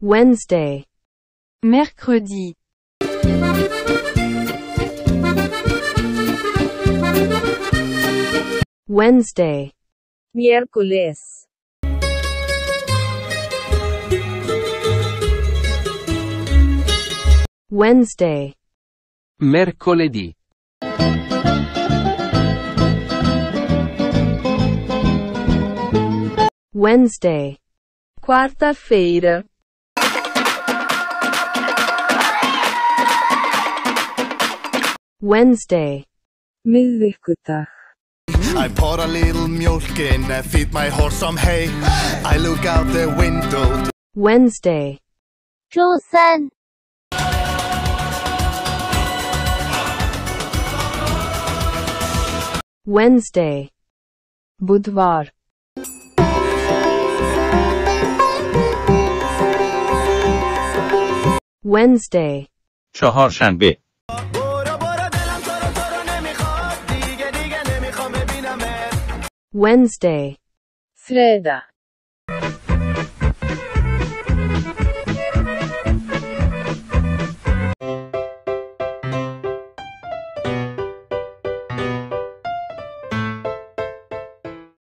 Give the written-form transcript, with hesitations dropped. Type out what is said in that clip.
Wednesday. Mercredi. Wednesday. Miércoles. Wednesday. Mercoledì. Wednesday. Quarta-feira. Wednesday. Miðvikudag. I pour a little milk in, feed my horse some hay. I look out the window. Wednesday. 周三。 Wednesday. Budvar. Wednesday. چهارشنبه. Wednesday. Sreda.